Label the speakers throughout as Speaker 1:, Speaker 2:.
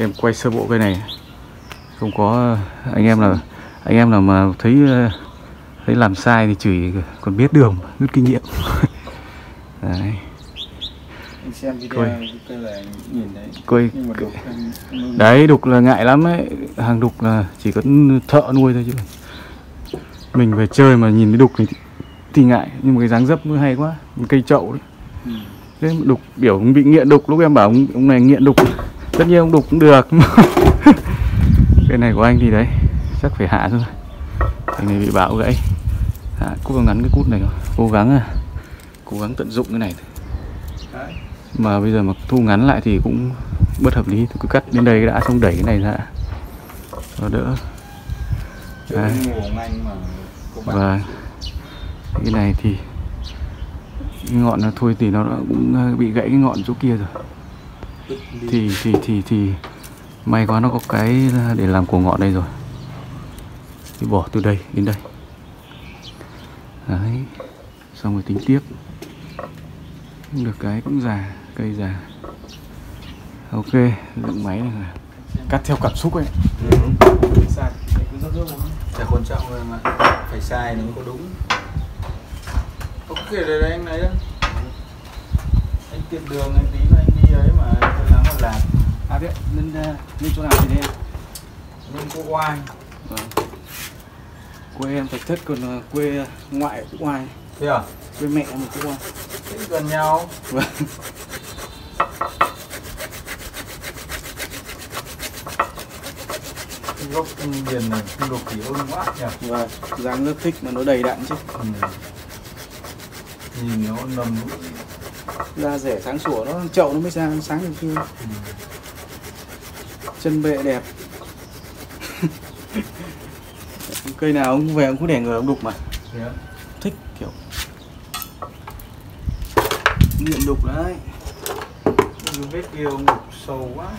Speaker 1: em quay sơ bộ cây này. Không có anh em nào mà thấy làm sai thì chửi, còn biết đường, rút kinh nghiệm. Đấy.
Speaker 2: Anh xem video cây là nhìn đấy. Nhưng mà đục
Speaker 1: Đấy, đục là ngại lắm ấy. Hàng đục là chỉ có thợ nuôi thôi chứ. Mình về chơi mà nhìn cái đục thì ngại. Nhưng mà cái dáng dấp nó hay quá. Một cây chậu đấy. Thế mà đục biểu bị nghiện đục. Lúc em bảo ông này nghiện đục, tất nhiên ông đục cũng được. Cái này của anh thì đấy, chắc phải hạ thôi. Cái này bị bão gãy. Hạ cút ngắn cái cút này rồi. Cố gắng tận dụng cái này.
Speaker 2: đấy.
Speaker 1: Mà bây giờ mà thu ngắn lại thì cũng bất hợp lý. Tôi cứ cắt đến đây đã, xong đẩy cái này ra cho đỡ. Đấy. Và cái này thì cái ngọn nó thôi thì nó cũng bị gãy cái ngọn chỗ kia rồi. Thì may quá nó có cái để làm cổ ngọn đây rồi. Thì bỏ từ đây đến đây. Đấy. Xong rồi tính tiếp. Được cái cũng già, cây già. Ok, dựng máy này là cắt theo cảm xúc ấy.
Speaker 2: Sai cứ rất là quan trọng rồi mà phải sai nó mới có đúng. Ok rồi đấy, anh lấy đó. Anh tiện đường anh tí mà anh đi ấy mà tôi nắng còn lạc. À biết lên chỗ nào thì đi. Lên cô Oai.
Speaker 1: Vâng. Quê em Thạch Thất, còn quê ngoại cũng Oai.
Speaker 2: Thế à?
Speaker 1: Quê mẹ em cũng Oai.
Speaker 2: Thế gần nhau.
Speaker 1: Vâng.
Speaker 2: Gốc điền này không đục thì ôn quá nhỉ.
Speaker 1: Vâng, dáng rất thích mà nó đầy đặn chứ.
Speaker 2: Nhìn nó nầm
Speaker 1: Da rẻ sáng sủa, nó chậu nó mới ra sáng được kia. Chân bệ đẹp. Cây nào ông về ông cứ để người ông đục mà.
Speaker 2: Yeah.
Speaker 1: Thích kiểu nghiện đục đấy.
Speaker 2: Cái vết kia ông đục sâu quá.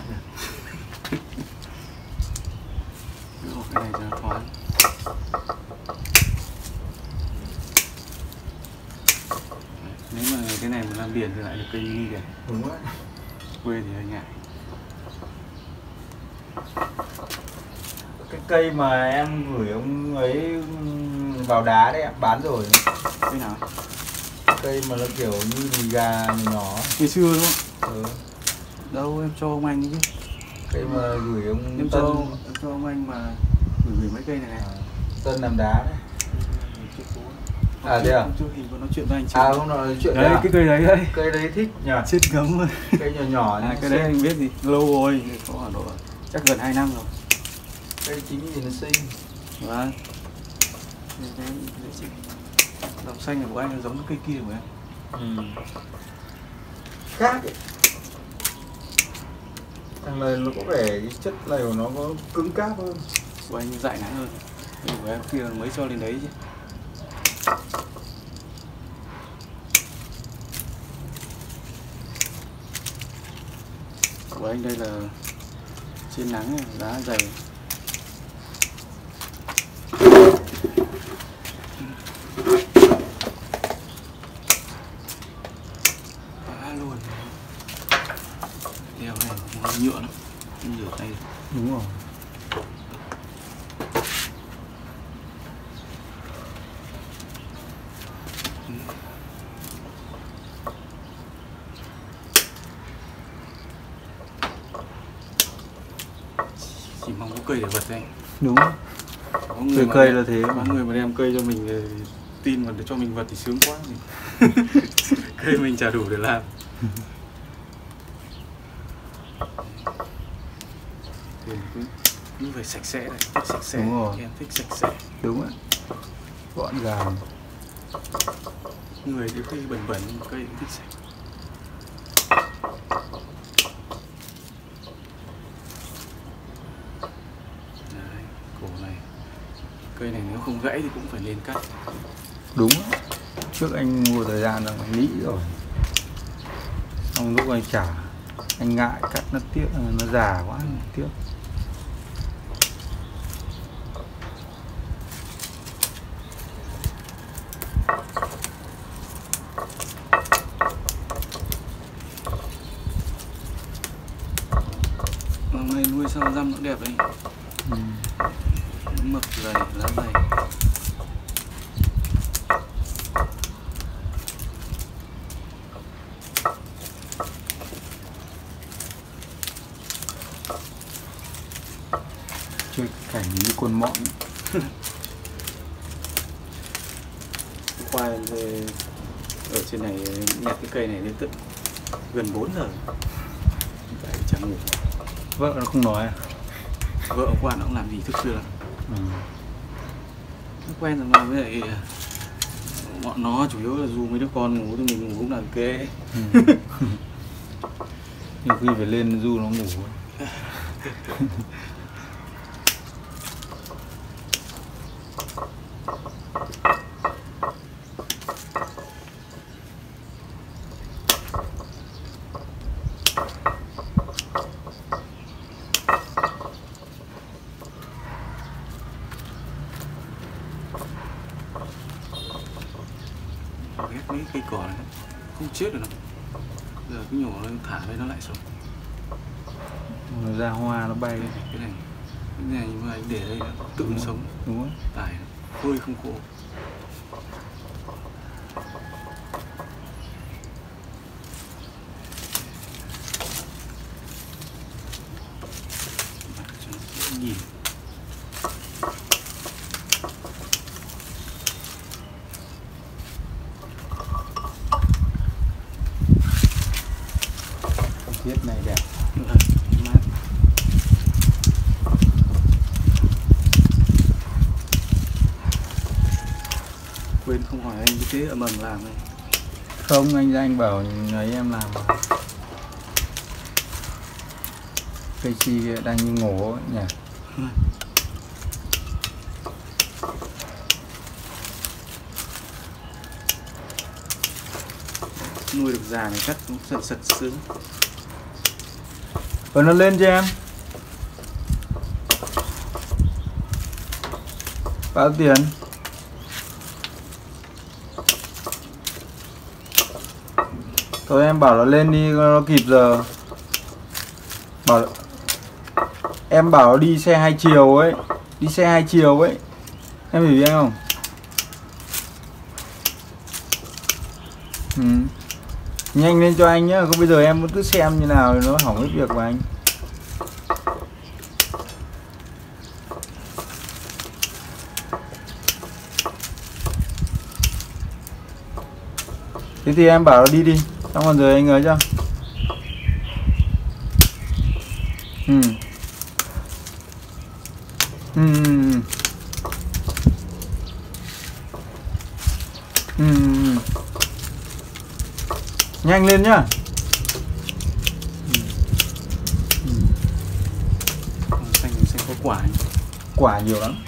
Speaker 1: Cái này cho nó thoáng. Nếu mà cái này mà làm biển thì lại được cây mini kìa.
Speaker 2: Đúng rồi.
Speaker 1: Quê thì hơi ngại.
Speaker 2: Cái cây mà em gửi ông ấy vào đá đấy em bán rồi.
Speaker 1: Cây nào?
Speaker 2: Cây mà nó kiểu như đùi gà nhỏ.
Speaker 1: Ngày xưa đúng không?
Speaker 2: Ừ.
Speaker 1: Đâu em cho ông anh chứ.
Speaker 2: Cây mà gửi ông
Speaker 1: Em
Speaker 2: Tân.
Speaker 1: cho ông anh mà gửi mấy cây này này.
Speaker 2: Tân làm đá đấy. À thế à?
Speaker 1: Hôm trước thì có nói chuyện với anh chị.
Speaker 2: À không nói chuyện
Speaker 1: đấy. Cái cây đấy đấy.
Speaker 2: Cây đấy thích nhỉ.
Speaker 1: Chết gấm rồi.
Speaker 2: Cây nhỏ nhỏ.
Speaker 1: Cái đấy anh biết gì? Lâu rồi, có Hà Nội chắc gần 2 năm rồi.
Speaker 2: Cây chính thì nó xinh.
Speaker 1: Vâng. Đồng xanh này của anh là giống cây kia của em.
Speaker 2: Khác ấy. Thằng này nó có vẻ cái chất này của nó có cứng cáp hơn.
Speaker 1: Của anh dại nắng hơn. Của em kia mới cho lên đấy chứ. Của anh đây là trên nắng này, lá dày. Quá luôn. Đeo này nó nhựa lắm, không rửa tay.
Speaker 2: Đúng rồi.
Speaker 1: Chỉ mong có cây để vật thôi anh.
Speaker 2: Đúng.
Speaker 1: Có người
Speaker 2: cây
Speaker 1: đem,
Speaker 2: là thế mà.
Speaker 1: Có người mà đem cây cho mình thì tin mà để cho mình vật thì sướng quá. Cây mình chả đủ để làm. Thì cứ phải sạch sẽ này, thích sạch sẽ.
Speaker 2: Đúng rồi.
Speaker 1: Em thích sạch sẽ.
Speaker 2: Đúng rồi. Gọn gàng.
Speaker 1: Người thì cây bẩn bẩn, cây cũng thích sạch. Đấy, cổ này. Cây này nếu không gãy thì cũng phải lên cắt.
Speaker 2: Đúng. Trước anh mua thời gian là nghĩ rồi. Xong lúc anh trả, anh ngại cắt nó tiếc, nó già quá tiếc.
Speaker 1: Hôm nay
Speaker 2: nuôi sao răm nó đẹp đấy. Nó mập dày, lá dày.
Speaker 1: Chơi cảnh như con mọn.
Speaker 2: Qua về ở trên này nhặt cái cây này đến tận gần 4 giờ. Đấy, chẳng ngủ.
Speaker 1: Vợ nó không nói à?
Speaker 2: Vợ ông qua nó không làm gì thức khuya lắm. Nó quen rồi mà, với lại bọn nó chủ yếu là dù mấy đứa con ngủ thì mình ngủ cũng là kệ.
Speaker 1: Nhiều khi phải lên du nó ngủ.
Speaker 2: Ghét mấy cây cỏ này không chết được đâu. Giờ cứ nhổ lên thả đây nó lại sống.
Speaker 1: Nó ra hoa nó bay.
Speaker 2: Cái này mà anh để đây nó tự nó sống.
Speaker 1: Đúng rồi.
Speaker 2: Tài phơi không khô. Nhìn
Speaker 1: Tiết này đẹp.
Speaker 2: mát. Quên không hỏi anh cái thế ở mầm làm này.
Speaker 1: Không, anh bảo ấy em làm mà. Cây chi đang như ngủ ấy nhỉ.
Speaker 2: Nuôi được già này cắt cũng sật sật sướng.
Speaker 1: Nó lên cho em. Bao tiền? Thôi em bảo nó lên đi nó kịp giờ. Em bảo nó đi xe 2 chiều ấy. Đi xe 2 chiều ấy. Em hiểu anh không? Nhanh lên cho anh nhá, không bây giờ em vẫn cứ xem như nào thì nó hỏng hết việc của anh. Thế thì em bảo nó đi đi, xong rồi giờ anh ấy cho. Nhanh lên nhá.
Speaker 2: Xanh có quả.
Speaker 1: Quả nhiều lắm.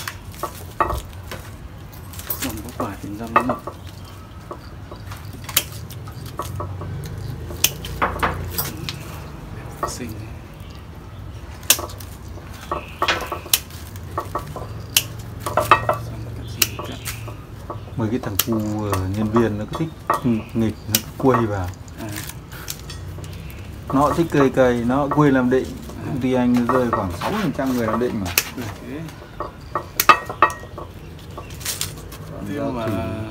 Speaker 2: Răm có quả thì răm nó mập. Xinh này.
Speaker 1: Mấy cái thằng cu nhân viên nó cứ thích nghịch, nó cứ quây vào. Nó thích cây, nó quây làm định. Công ty anh rơi khoảng 60% người làm định mà.
Speaker 2: Thế mà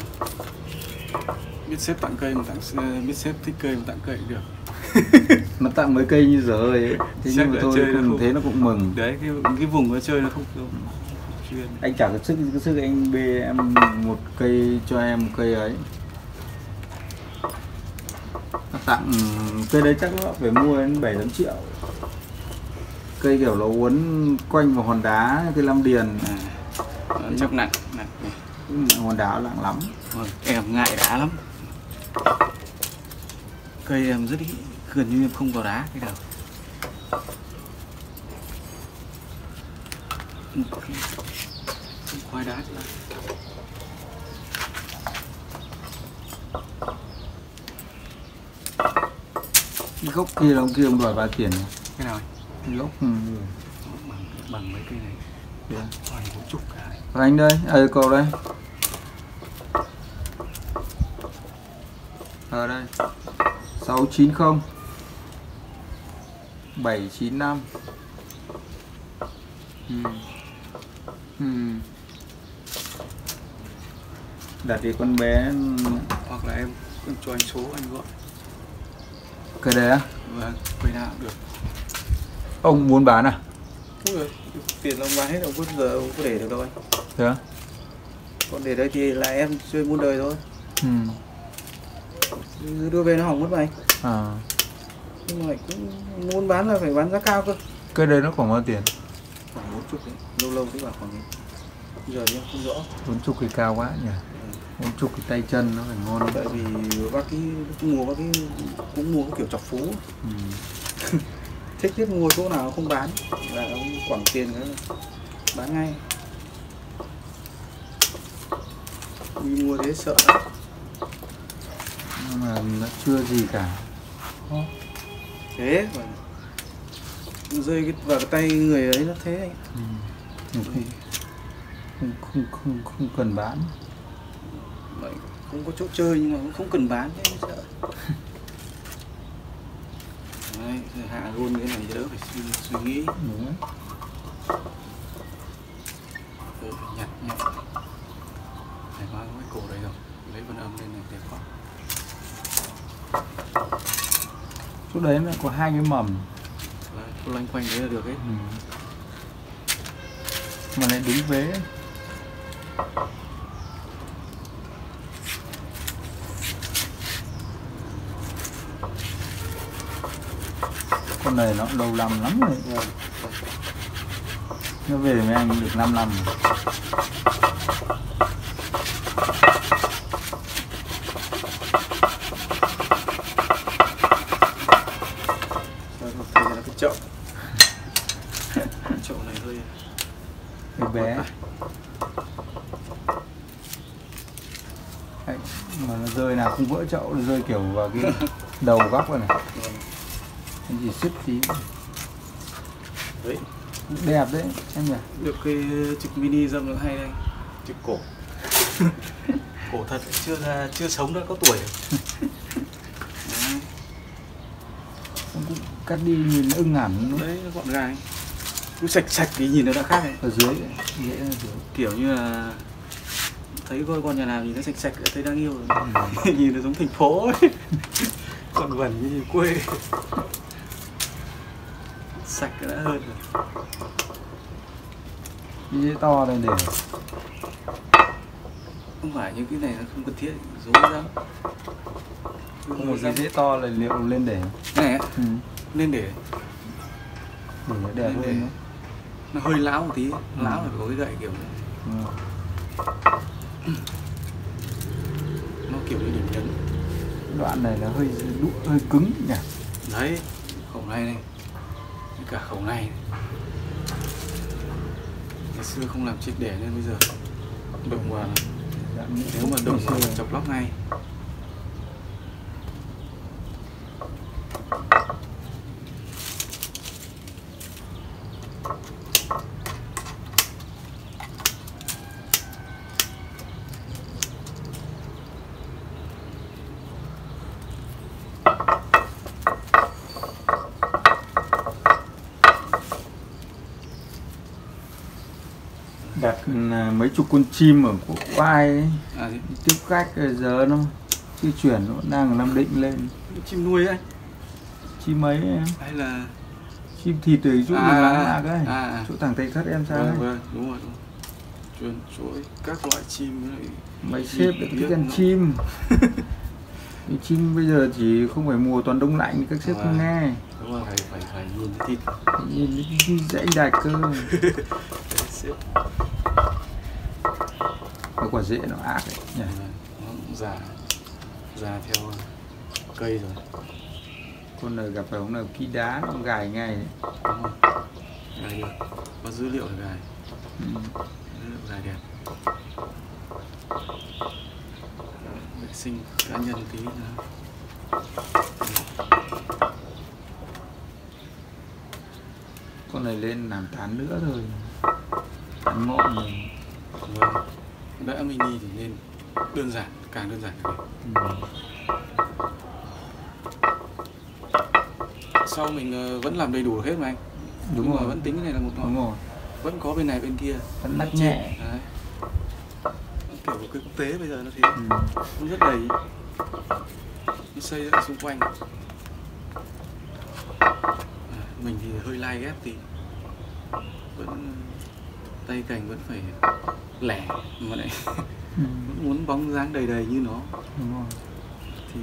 Speaker 2: biết xếp tặng cây mà biết xếp thích cây mà tặng cây cũng được.
Speaker 1: Nó tặng mấy cây như giờ ấy. Thế nhưng mà thôi cũng thế nó cũng mừng.
Speaker 2: Đấy cái vùng nó chơi nó không chuyên.
Speaker 1: Anh chả có sức anh bê em một cây cho em một cây ấy. Nó tặng cây đấy chắc nó phải mua đến 7-8 triệu. Cây kiểu nó uốn quanh vào hòn đá, cây Lam Điền.
Speaker 2: Chắc nặng.
Speaker 1: Hòn đá nặng lắm.
Speaker 2: Em ngại đá lắm. Cây em rất ít, gần như em không vào đá cái nào. Không khoai đá chứ.
Speaker 1: Cái gốc kia là ông kia ông đòi 3 tiền.
Speaker 2: Cái nào?
Speaker 1: Cái gốc
Speaker 2: bằng mấy cây này.
Speaker 1: Yeah.
Speaker 2: Còn 40 cái.
Speaker 1: Anh đây, cậu đây. Ở đây 690 795
Speaker 2: Đặt đi con bé.
Speaker 3: Hoặc là em cho anh số anh gọi.
Speaker 2: Cái đấy á?
Speaker 3: Vâng, quay nào cũng được.
Speaker 2: Ông muốn bán à?
Speaker 3: Đúng rồi, tiền ông bán hết, ông giờ ông có để được đâu anh.
Speaker 2: Thế á?
Speaker 3: Còn để đây thì là em chơi muôn đời thôi. Đưa về nó hỏng mất mà anh. Nhưng mà cũng muốn bán là phải bán giá cao cơ.
Speaker 2: Cái đấy nó khoảng bao tiền?
Speaker 3: Khoảng 40 đấy, lâu lâu thì bảo khoảng ấy. Giờ thì em không rõ.
Speaker 2: 40 thì cao quá nhỉ? 40 cái tay chân nó phải ngon.
Speaker 3: Tại vì bác ấy mua bác ấy cũng mua cái kiểu chọc phú. Thích nhất mua chỗ nào không bán là ông quẳng tiền cái bán ngay. Đi mua thế sợ lắm.
Speaker 2: Nhưng mà nó chưa gì cả.
Speaker 3: Thế mà rơi vào cái tay người ấy nó thế anh.
Speaker 2: Không cần bán.
Speaker 3: Vậy không có chỗ chơi nhưng mà cũng không cần bán thế sợ. Đấy, hạ luôn cái này đỡ phải suy nghĩ.
Speaker 2: Đúng đấy.
Speaker 3: Phải nhặt nhặt. Này có cái cổ đây rồi, lấy vân âm lên này đẹp quá.
Speaker 2: Chỗ đấy nó có 2 cái mầm.
Speaker 3: Đấy, loanh quanh đấy là được ấy.
Speaker 2: Mà lại đúng vế. Con này nó lâu năm lắm rồi. Nó về với anh được 5 năm rồi.
Speaker 3: Đây là cái chậu. Chậu này hơi
Speaker 2: bé. Đấy, mà nó rơi nào không vỡ chậu, nó rơi kiểu vào cái đầu góc rồi này. Cái gì xích tí.
Speaker 3: Đấy.
Speaker 2: Đẹp đấy em nhỉ.
Speaker 3: Được cái trực mini dâm nó hay đây. Trực cổ. Cổ thật chưa sống đã có tuổi. Đấy.
Speaker 2: Cũng cắt đi nhìn ưng hẳn.
Speaker 3: Đấy nó gọn gàng. Cứ sạch sạch thì nhìn nó đã khác này.
Speaker 2: Ở dưới dễ ở dưới.
Speaker 3: Kiểu như là thấy con nhà nào nhìn nó sạch sạch đã thấy đáng yêu rồi. Nhìn nó giống thành phố ấy. Còn vẩn như quê. Sạch đã hơn rồi.
Speaker 2: Cái dễ to này để
Speaker 3: Không phải những cái này nó không cần thiết, dối lắm.
Speaker 2: không một cái dễ to là liệu lên để
Speaker 3: Này á, nên để
Speaker 2: nó đẹp
Speaker 3: lên để.
Speaker 2: hơn.
Speaker 3: Nó hơi lão một tí, lão phải có cái gậy kiểu này. Nó kiểu như điểm nhấn.
Speaker 2: Đoạn này nó hơi cứng nhỉ.
Speaker 3: Đấy, khẩu này này, cả khẩu này. Ngày xưa không làm chiếc để nên bây giờ động vào, nếu mà động vào chọc lóc ngay.
Speaker 2: Đặt mấy chục con chim ở quốc oai ấy. Tiếp khách giờ nó di chuyển, nó đang ở Nam Định lên.
Speaker 3: Chim nuôi anh?
Speaker 2: Chim mấy em?
Speaker 3: Hay là
Speaker 2: chim thịt từ chỗ mình bán lạc ấy. Chỗ thằng Tây Thất em sao ấy.
Speaker 3: Vâng, đúng rồi. Chuyên chuỗi các loại chim với lại
Speaker 2: mày xếp được cái con chim. Cái chim bây giờ chỉ không phải mùa toàn đông lạnh các sếp không nghe.
Speaker 3: Đúng rồi, phải nhìn cái thịt.
Speaker 2: Nhìn cái dãy đạch cơ. Cái quả rễ nó ác đấy nhỉ.
Speaker 3: Nó cũng già theo cây rồi.
Speaker 2: Con này gặp phải ông nào ký đá nó gài ngay đấy.
Speaker 3: Đúng rồi. Gài được, có dữ liệu để gài. Dữ liệu gài đẹp. Vệ sinh cá nhân tí nữa.
Speaker 2: Con này lên làm tán nữa thôi. Tán ngọn rồi.
Speaker 3: Vâng. Đã mini thì nên đơn giản, càng đơn giản càng đẹp. Sau mình vẫn làm đầy đủ hết mà anh.
Speaker 2: Đúng rồi.
Speaker 3: Vẫn tính cái này là một ngọn.
Speaker 2: Đúng rồi.
Speaker 3: Vẫn có bên này bên kia.
Speaker 1: Vẫn nắc nhẹ.
Speaker 3: Đấy. Kiểu của cây quốc tế bây giờ nó thế. Nó rất đầy. Nó xây ra xung quanh. Mình thì hơi lai ghép thì vẫn tay cành vẫn phải lẻ mà lại vẫn muốn bóng dáng đầy đầy như nó.
Speaker 1: Đúng rồi.
Speaker 3: Thì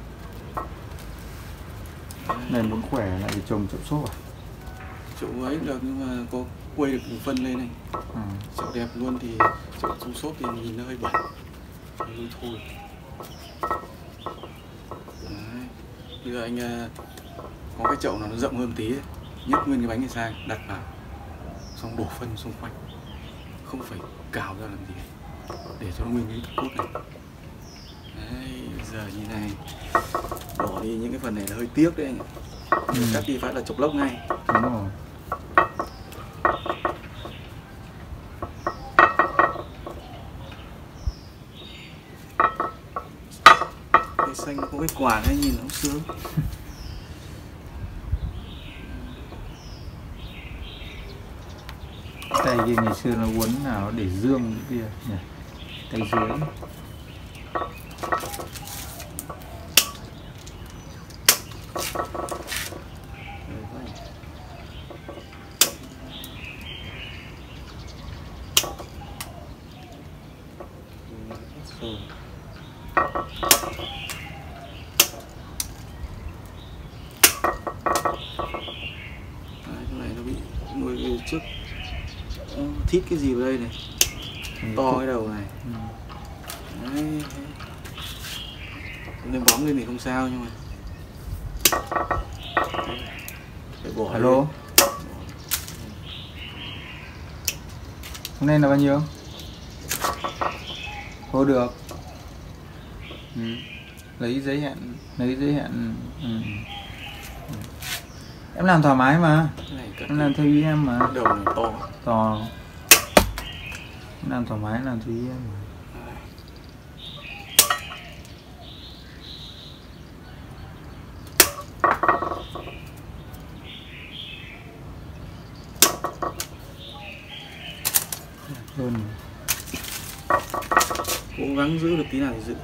Speaker 1: Này muốn khỏe lại thì trồng chậu xốp à?
Speaker 3: chậu ấy được nhưng mà có quây được phân lên này. Chậu đẹp luôn thì chậu không xốp thì nhìn nó hơi bẩn, hơi thôi. Đấy. Bây giờ anh có cái chậu nào nó rộng hơn tí ấy, nhấc nguyên cái bánh này sang đặt vào, xong đổ phân xung quanh, không phải cào ra làm gì để cho nó nguyên cái cốt này. Đấy, giờ như này bỏ đi những cái phần này là hơi tiếc đấy anh ạ. Cắt đi phát là chọc lốc ngay.
Speaker 1: Đúng rồi.
Speaker 3: Cây xanh có cái quả này nhìn nó sướng.
Speaker 1: Tay kia ngày xưa nó uốn nào để dương cái kia nhỉ? Tay dưới.
Speaker 3: Cái này nó bị nuôi trước thít cái gì vào đây này, to cái đầu này. Đấy. Nên bóng lên thì không sao nhưng mà phải bỏ.
Speaker 1: Alo.
Speaker 3: Đi.
Speaker 1: Hôm nay là bao nhiêu? Thôi được. Lấy giấy hẹn. Em làm thoải mái mà. Em làm theo ý em mà.
Speaker 3: Đầu này to.
Speaker 1: To. Em làm thoải mái, làm theo ý em mà. Hơn.
Speaker 3: Cố gắng giữ được tí nào thì giữ.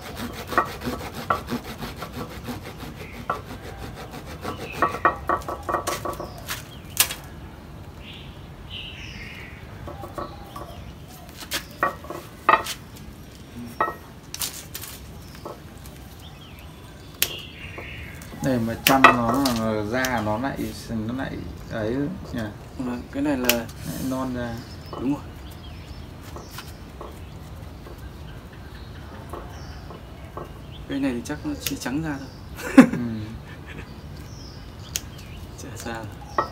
Speaker 1: Để mà chăm nó là da nó lại ấy nhỉ.
Speaker 3: Cái này là
Speaker 1: lại non ra.
Speaker 3: đúng rồi. Cái này thì chắc nó chỉ trắng ra thôi. Chả sao.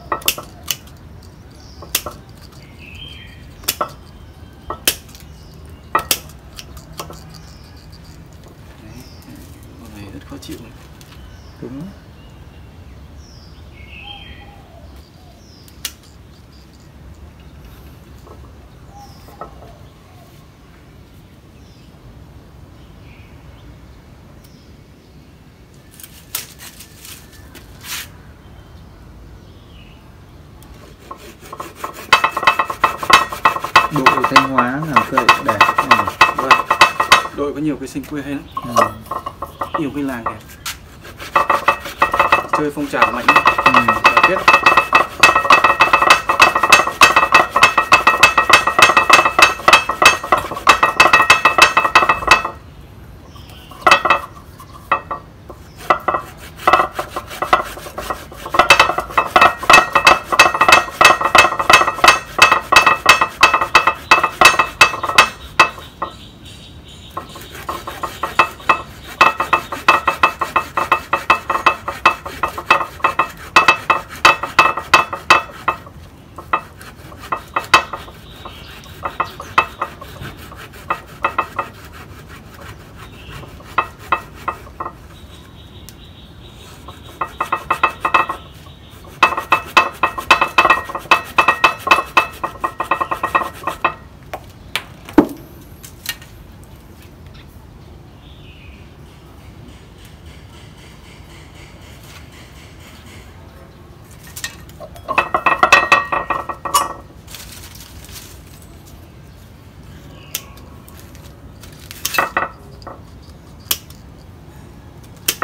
Speaker 3: Đấy, con này rất khó chịu.
Speaker 1: Đúng. Đội Thanh Hóa làm cây đẹp.
Speaker 3: Vâng. Đội có nhiều cây xanh quê hay lắm. Nhiều cây làng đẹp. Chơi phong trào mạnh. Biết.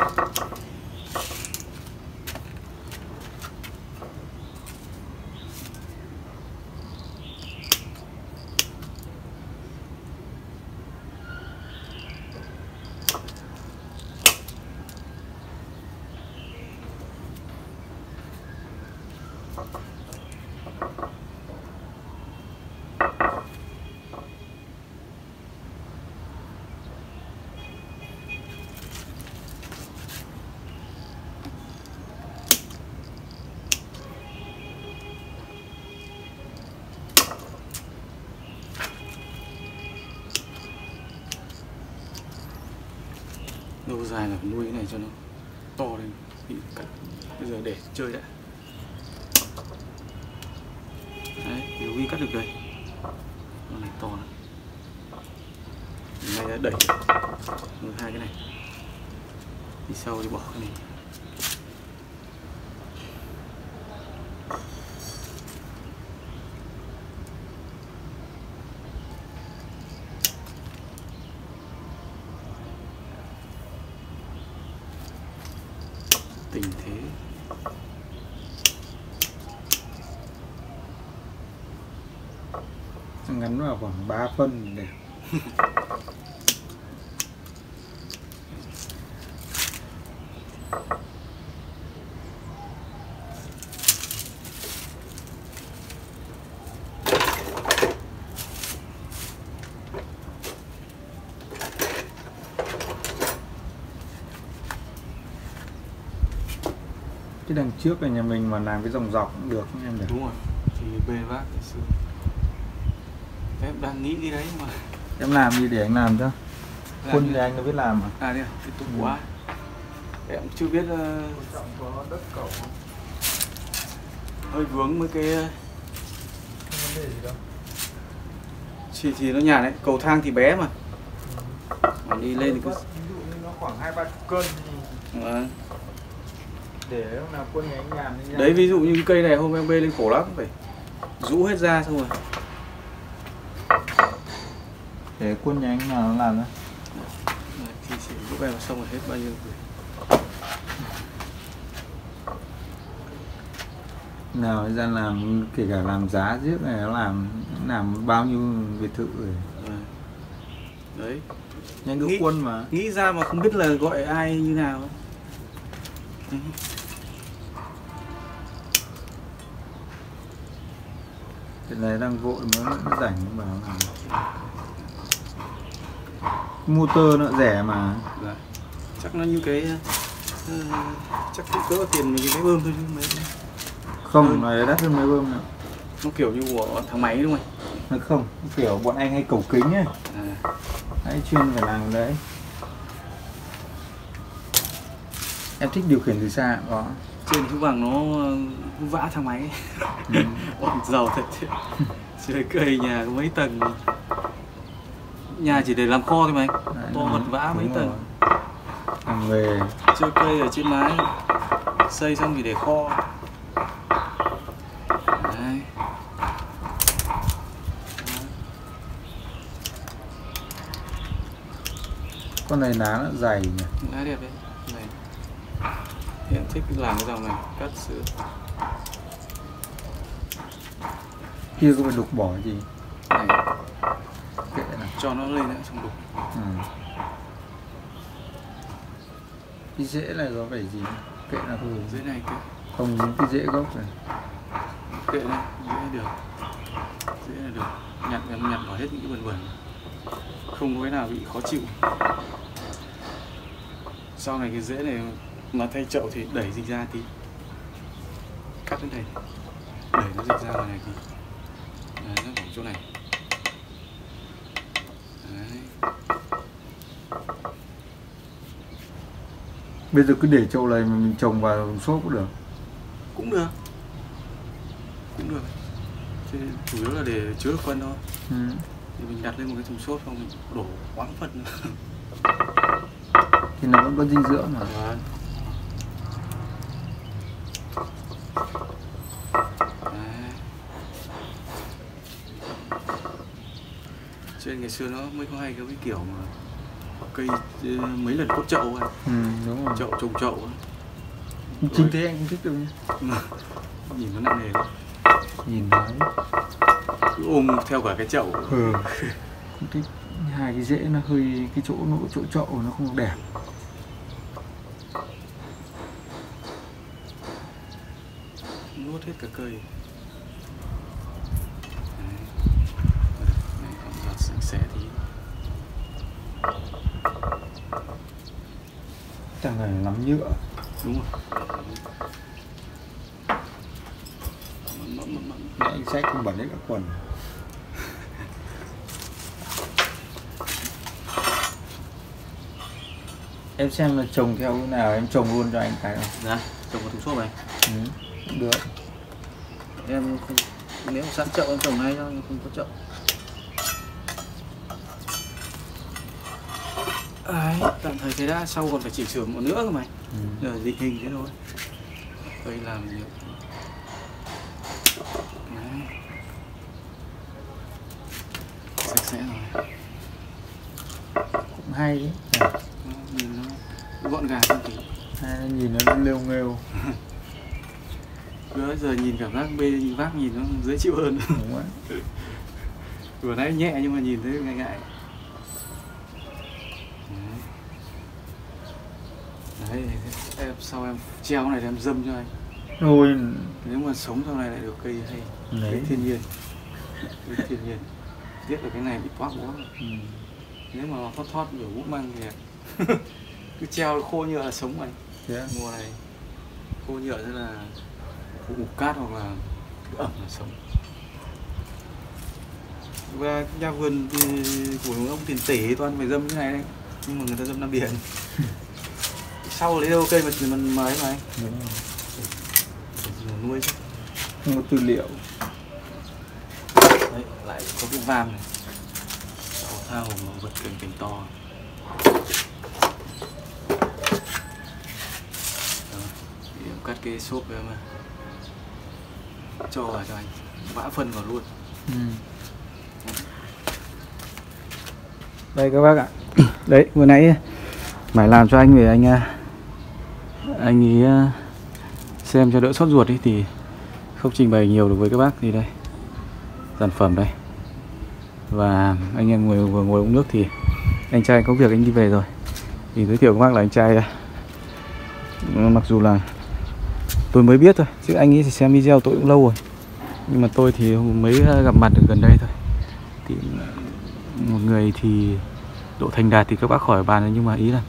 Speaker 3: Lâu dài là phải nuôi cái này cho nó to lên, bị cắt. Bây giờ để chơi đã. Đấy, nếu Huy cắt được đây, con này to lắm. Hôm nay đã đẩy được hai cái này, đi sau đi bỏ cái này. Tình thế
Speaker 2: ngắn vào khoảng 3 phân đẹp. Cái đằng trước là nhà mình mà làm cái dòng dọc cũng được em được.
Speaker 3: đúng rồi, thì bê vác cái xương. Em đang nghĩ cái đấy mà.
Speaker 2: Em làm gì để anh làm cho? Khuôn thì anh đã biết làm mà.
Speaker 3: À đây, cái tốt quá. Em cũng chưa biết.
Speaker 2: Trọng có đất cẩu không?
Speaker 3: Hơi vướng với cái.
Speaker 2: Không vấn đề gì đâu.
Speaker 3: Chỉ nó nhàn đấy, cầu thang thì bé mà. Mà đi lên thì cứ.
Speaker 2: Ví dụ như nó khoảng 2-3 cân. Để lúc nào quân nhà anh nhàn đi.
Speaker 3: Đấy, ví dụ như cái cây này hôm em bê lên khổ lắm, phải rũ hết ra xong rồi.
Speaker 2: Để quân nhà anh nào nó làm đó.
Speaker 3: Thì sẽ rũ em xong rồi hết bao nhiêu tuổi.
Speaker 2: Nào ra làm kể cả làm giá giết này nó làm bao nhiêu biệt thự rồi.
Speaker 3: Đấy.
Speaker 2: Nhanh cứ quân mà.
Speaker 3: Nghĩ ra mà không biết là gọi ai như nào.
Speaker 2: Cái này đang vội mới rảnh bảo làm. Motor nó rẻ mà.
Speaker 3: Dạ. Chắc nó như cái chắc cũng cỡ tiền mấy cái bơm thôi chứ mấy.
Speaker 2: Không, này đắt hơn máy bơm nữa.
Speaker 3: Nó kiểu như của thằng máy đúng không?
Speaker 2: Nó không, kiểu bọn anh hay cầu kính ấy. Đấy, chuyên phải làm cái đấy. Em thích điều khiển từ xa có.
Speaker 3: Trên chú bằng nó vã thang máy. Bọn giàu thật. Chơi cây nhà có mấy tầng. Nhà chỉ để làm kho thôi mà anh.
Speaker 2: Đấy,
Speaker 3: to vật vã mấy tầng.
Speaker 2: Làm về
Speaker 3: Chơi cây ở trên mái. Xây xong thì để kho. Đấy.
Speaker 2: con này lá nó dày nhỉ.
Speaker 3: Lá đẹp đấy. Này. Em thích làm cái dòng này, cắt sữa.
Speaker 2: Kia có phải đục bỏ gì?
Speaker 3: Này.
Speaker 2: Kệ này.
Speaker 3: Cho nó lên nữa xong đục.
Speaker 2: Cái rễ này có phải gì? Kệ là thôi.
Speaker 3: Dưới này kệ.
Speaker 2: Không dính cái rễ gốc này.
Speaker 3: Kệ này, dưới này được. Dưới này được. Em nhặt bỏ hết những cái bẩn bẩn. Không có cái nào bị khó chịu. Sau này cái rễ này mà thay chậu thì đẩy dịch ra tí. Cắt đến đây. Đẩy nó dịch ra ngoài này tí. Đấy, nó ở chỗ này. Đấy.
Speaker 2: Bây giờ cứ để chậu này mà mình trồng vào xốp cũng được.
Speaker 3: Cũng được. Cũng được. Chứ chủ yếu là để chứa được phân thôi. Thì mình đặt lên một cái thùng xốp xong mình đổ quãng phân nữa.
Speaker 2: Thì nó vẫn có dinh dưỡng mà.
Speaker 3: Trên ngày xưa nó mới có hay cái kiểu mà cây mấy lần cốt chậu anh.
Speaker 1: Đúng rồi.
Speaker 3: Chậu trồng chậu.
Speaker 1: Chính thế anh cũng thích đâu nhá.
Speaker 3: Nhìn nó nặng nề lắm.
Speaker 1: Nhìn đấy.
Speaker 3: Cứ ôm theo cả cái chậu.
Speaker 1: Không thích. Hai cái rễ nó hơi, cái chỗ chậu nó không đẹp.
Speaker 3: Nuốt hết cả cây. Này còn giặt sạch sẽ tí.
Speaker 1: Chẳng phải lắm nhựa.
Speaker 3: Đúng rồi.
Speaker 2: Nãy anh xách không bẩn hết các quần.
Speaker 1: Em xem là trồng theo cái nào em trồng luôn cho anh cái nào.
Speaker 3: Dạ, trồng vào thùng xốp này.
Speaker 1: Được.
Speaker 3: Em không, nếu sẵn chậu em trồng ngay thôi, không có chậu. Đấy, tạm thời thế đã, sau còn phải chỉnh sửa một nữa cơ mày. Giờ định hình thế thôi. Đây làm nhiều. Đấy. Sạch sẽ rồi.
Speaker 1: Cũng hay đấy.
Speaker 3: Nhìn nó gọn gàng hơn tí.
Speaker 1: Hay, nhìn nó lêu nghêu.
Speaker 3: Bây giờ nhìn cảm giác bê vác nhìn nó dễ chịu hơn.
Speaker 1: Đúng rồi.
Speaker 3: Vừa nãy nhẹ nhưng mà nhìn thấy ngại ngại. Đấy, em, sau em treo này thì em dâm cho anh.
Speaker 1: Ôi.
Speaker 3: Nếu mà sống sau này lại được cây hay.
Speaker 1: Đấy.
Speaker 3: Cây thiên nhiên. Cây thiên nhiên. Tiếc là cái này bị toát quá. Nếu mà nó thoát kiểu vũ măng thì cứ treo khô nhựa là sống anh.
Speaker 1: Yeah.
Speaker 3: Mùa này khô nhựa rất là khô mục cát hoặc là ẩm là sống. Và nhà vườn thì của ông tiền tỷ toàn phải dâm cái này đấy, nhưng mà người ta dâm Nam Điền. Sau lấy đâu cây mà ấy mà anh.
Speaker 1: Đúng rồi.
Speaker 3: Để nuôi chứ.
Speaker 1: Không có tư liệu.
Speaker 3: Đấy, lại có cái vam này. Sau thao mà vật cành to. Để em cắt cái xốp em mà cho vào cho anh, vã phân vào luôn.
Speaker 1: Đây các bác ạ. Đấy, vừa nãy mải làm cho anh về anh ấy xem cho đỡ sốt ruột ấy, thì không trình bày nhiều được với các bác. Thì đây, sản phẩm đây. Và anh em vừa ngồi uống nước thì anh trai có việc anh đi về rồi. Thì giới thiệu các bác là anh trai đây. Mặc dù là tôi mới biết thôi, chứ anh ấy thì xem video tôi cũng lâu rồi. Nhưng mà tôi thì mới gặp mặt được gần đây thôi. Thì một người thì độ thành đạt thì các bác khỏi bàn rồi, nhưng mà ý là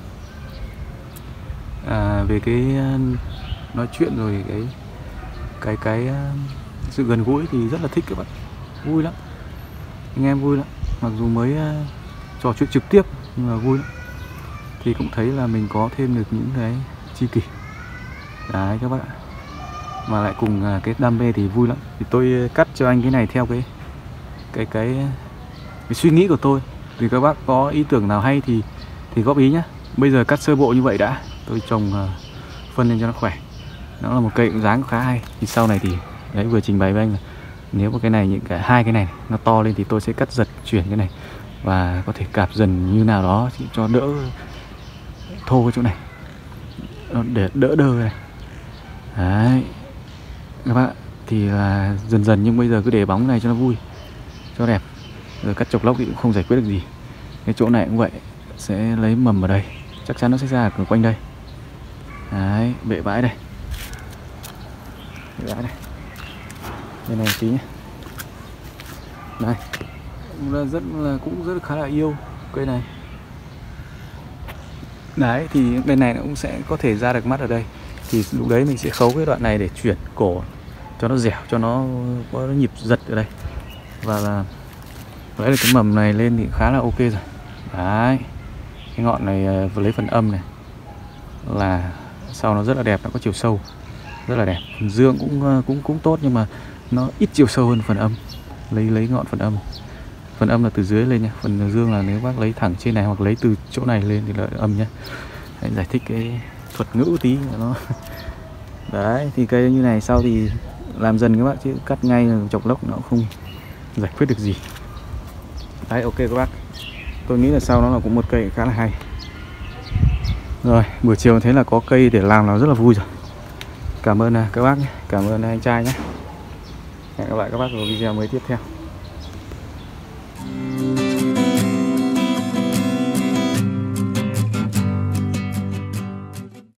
Speaker 1: về cái nói chuyện rồi cái sự gần gũi thì rất là thích các bạn, vui lắm, anh em vui lắm. Mặc dù mới trò chuyện trực tiếp nhưng mà vui lắm. Thì cũng thấy là mình có thêm được những cái tri kỷ đấy các bác ạ, mà lại cùng cái đam mê thì vui lắm. Thì tôi cắt cho anh cái này theo cái suy nghĩ của tôi. Thì các bác có ý tưởng nào hay thì góp ý nhé. Bây giờ cắt sơ bộ như vậy đã. Tôi trồng phân lên cho nó khỏe. Nó là một cây cũng dáng khá hay. Thì sau này thì đấy, vừa trình bày với anh là nếu mà cái này, những cái hai cái này nó to lên thì tôi sẽ cắt giật chuyển cái này và có thể cạp dần như nào đó cho đỡ thô cái chỗ này, để đỡ đơ này. Đấy các bạn, thì là dần dần, nhưng bây giờ cứ để bóng này cho nó vui, cho đẹp. Rồi cắt chọc lốc thì cũng không giải quyết được gì. Cái chỗ này cũng vậy, sẽ lấy mầm ở đây, chắc chắn nó sẽ ra ở quanh đây. Đấy, bệ bãi đây, bệ bãi đây, đây này tí nhé. Đây, cũng rất khá là yêu cây này. Đấy, thì bên này nó cũng sẽ có thể ra được mắt ở đây. Thì lúc đấy mình sẽ khấu cái đoạn này để chuyển cổ cho nó dẻo, cho nó có nhịp giật ở đây. Và là lấy được cái mầm này lên thì khá là ok rồi. Đấy, cái ngọn này vừa lấy phần âm này là sau nó rất là đẹp, nó có chiều sâu rất là đẹp. Phần dương cũng tốt, nhưng mà nó ít chiều sâu hơn phần âm. Lấy ngọn phần âm. Phần âm là từ dưới lên nha, phần dương là nếu bác lấy thẳng trên này hoặc lấy từ chỗ này lên thì là âm nhé. Đấy, giải thích cái thuật ngữ tí nó. Đấy, thì cây như này sau thì làm dần các bác, chứ cắt ngay chọc lốc nó không giải quyết được gì. Đấy, ok các bác. Tôi nghĩ là sau nó là cũng một cây khá là hay. Rồi, buổi chiều thấy là có cây để làm là rất là vui rồi. Cảm ơn các bác nhé, cảm ơn anh trai nhé. Hẹn gặp lại các bác ở video mới tiếp theo.